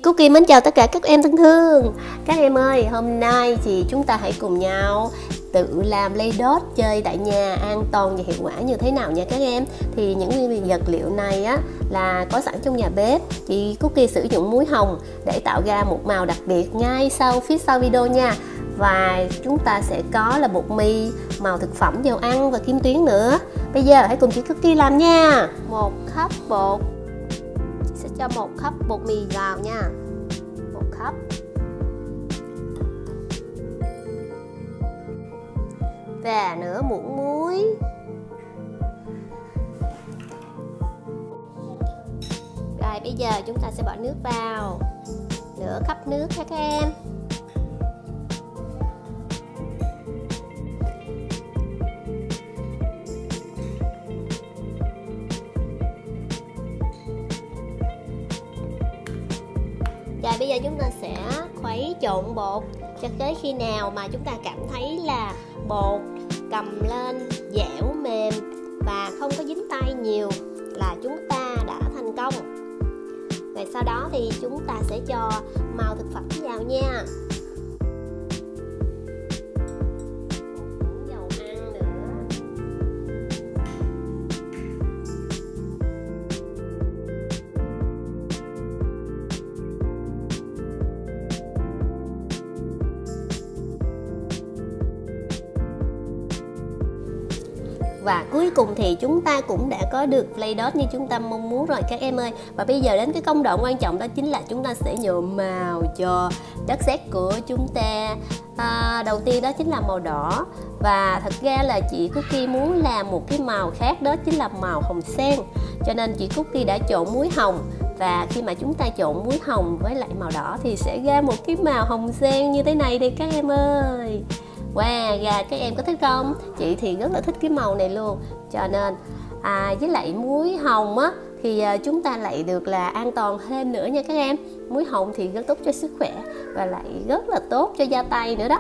Cookie mến chào tất cả các em thân thương. Các em ơi, hôm nay thì chúng ta hãy cùng nhau tự làm Play-Doh chơi tại nhà an toàn và hiệu quả như thế nào nha các em. Thì những nguyên vật liệu này á là có sẵn trong nhà bếp. Chị Cookie sử dụng muối hồng để tạo ra một màu đặc biệt ngay phía sau video nha. Và chúng ta sẽ có là bột mì, màu thực phẩm, dầu ăn và kim tuyến nữa. Bây giờ hãy cùng chị Cookie làm nha. 1 cup bột, sẽ cho 1 cup bột mì vào nha, 1 cup. Và nửa muỗng muối. Rồi bây giờ chúng ta sẽ bỏ nước vào, nửa cup nước nha các em. Rồi bây giờ chúng ta sẽ khuấy trộn bột cho tới khi nào mà chúng ta cảm thấy là bột cầm lên dẻo mềm và không có dính tay nhiều là chúng ta đã thành công. Rồi sau đó thì chúng ta sẽ cho màu thực phẩm vào nha. Dầu ăn nữa. Và cuối cùng thì chúng ta cũng đã có được Play-Doh như chúng ta mong muốn rồi các em ơi. Và bây giờ đến cái công đoạn quan trọng, đó chính là chúng ta sẽ nhuộm màu cho đất sét của chúng ta. Đầu tiên đó chính là màu đỏ. Và thật ra là chị Cookie muốn làm một cái màu khác, đó chính là màu hồng sen. Cho nên chị Cookie đã trộn muối hồng. Và khi mà chúng ta trộn muối hồng với lại màu đỏ thì sẽ ra một cái màu hồng sen như thế này đây các em ơi. Wow, các em có thích không? Chị thì rất là thích cái màu này luôn. Cho nên với lại muối hồng á thì chúng ta lại được là an toàn thêm nữa nha các em. Muối hồng thì rất tốt cho sức khỏe và lại rất là tốt cho da tay nữa đó.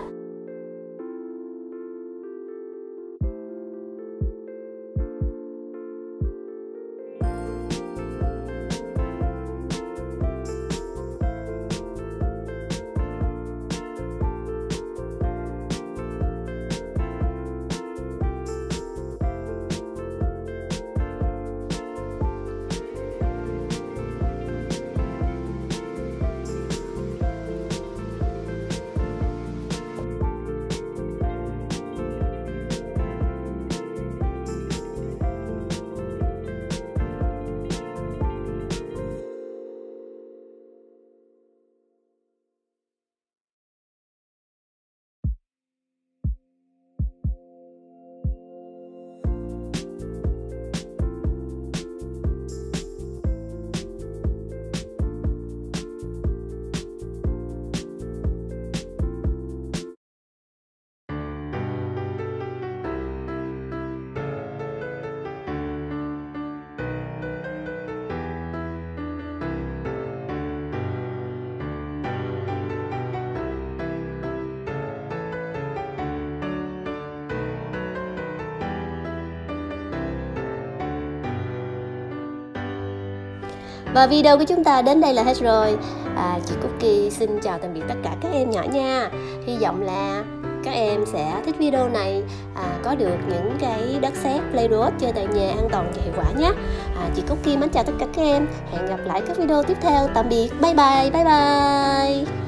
Và video của chúng ta đến đây là hết rồi. Chị Cookie xin chào tạm biệt tất cả các em nhỏ nha. Hy vọng là các em sẽ thích video này, có được những cái đất sét Play-Doh chơi tại nhà an toàn và hiệu quả nhé. Chị Cookie mến chào tất cả các em. Hẹn gặp lại các video tiếp theo. Tạm biệt. Bye bye. Bye bye.